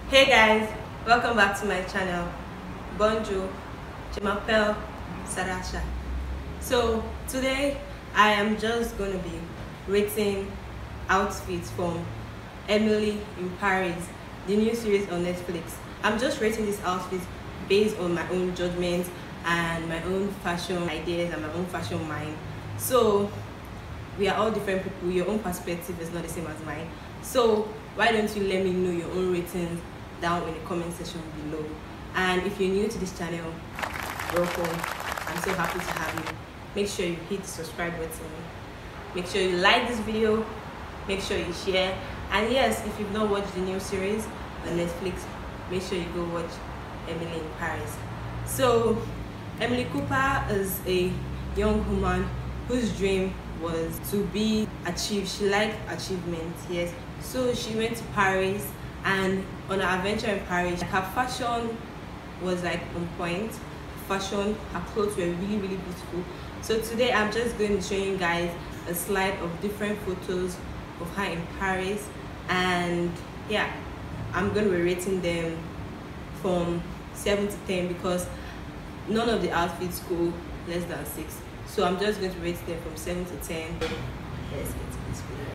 Hey guys, welcome back to my channel. Bonjour, je m'appelle Sarasha. So today I am just going to be rating outfits from Emily in Paris, the new series on Netflix. I'm just rating these outfits based on my own judgment and my own fashion ideas and my own fashion mind. So we are all different people. Your own perspective is not the same as mine. So why don't you let me know your own ratings down in the comment section below. And if you're new to this channel, welcome. I'm so happy to have you. Make sure you hit the subscribe button. Make sure you like this video. Make sure you share. And yes, if you've not watched the new series on Netflix, make sure you go watch Emily in Paris. So Emily Cooper is a young woman whose dream was to be achieved. She liked achievement, yes. So she went to Paris, and on her adventure in Paris, her fashion was like on point. Fashion, her clothes were really beautiful. So today I'm just going to show you guys a slide of different photos of her in Paris, and yeah, I'm going to be rating them from 7 to 10 because none of the outfits go less than 6. So I'm just going to rate them from 7 to 10. Let's get to this video.